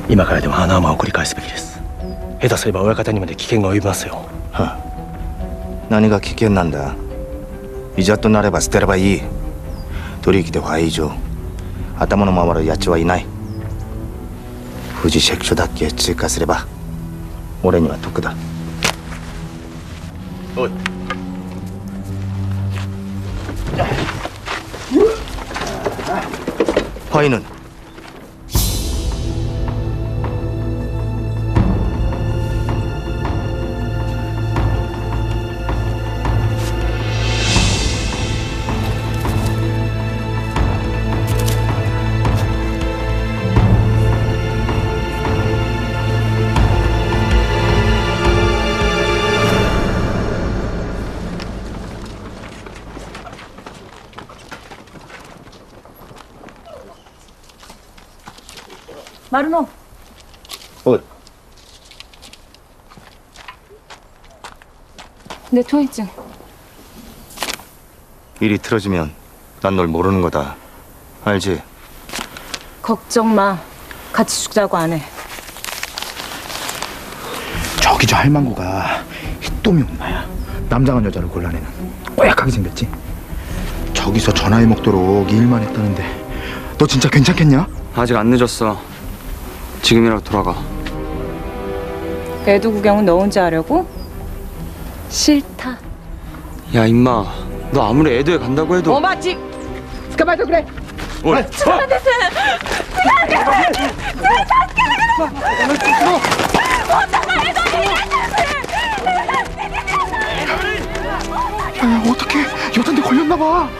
今からでもあの雨を繰り返すべきです。下手すれば親方にまで危険が及びますよ。 はあ、何が危険なんだ。いざとなれば捨てればいい。取引では以上頭の回るやつはいない。富士関所だけ追加すれば俺には得だ。おい파이는 마르노. 어이. 내 통행증. 일이 틀어지면 난 널 모르는 거다. 알지? 걱정 마. 같이 죽자고 안 해. 저기 저 할망구가 히토미 엄마야. 남장한 여자를 골라내는 뽀얗하게 생겼지. 저기서 전화해 먹도록 일만 했다는데 너 진짜 괜찮겠냐? 아직 안 늦었어. 지금이라도 돌아가. 애도 구경은 너 혼자 하려고? 싫다. 야 임마, 너 아무리 애도에 간다고 해도. 오마지. 스카마이도 그래. 어이. 야, 어떡해. 여잔데 걸렸나봐.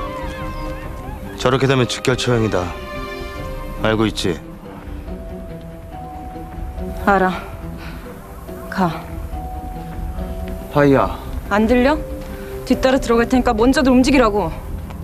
저렇게 되면 직결 처형이다. 알고 있지? 알아. 가. 파이야. 안 들려? 뒤따라 들어갈 테니까 먼저들 움직이라고.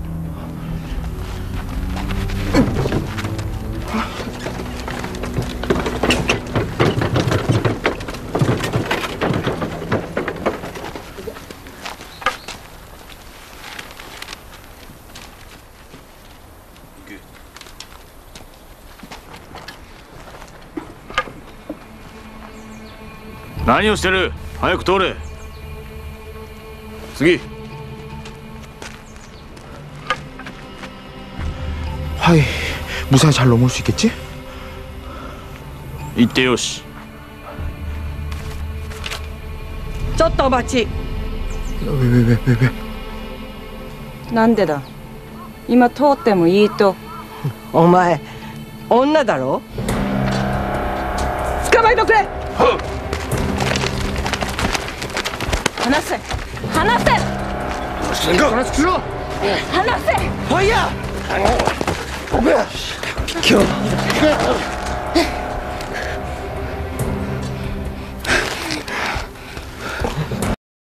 何をしてる。早く通れ。次。 하이, 무사히 잘 넘어올 수 있겠지? 行ってよし。 ちょっとお待ち。 왜? なんでだ。今通ってもいいと。 お前女だろ。捕まえとくれ。 離せ。離せ。 話しろ! 離せ。 ファイヤー。 今日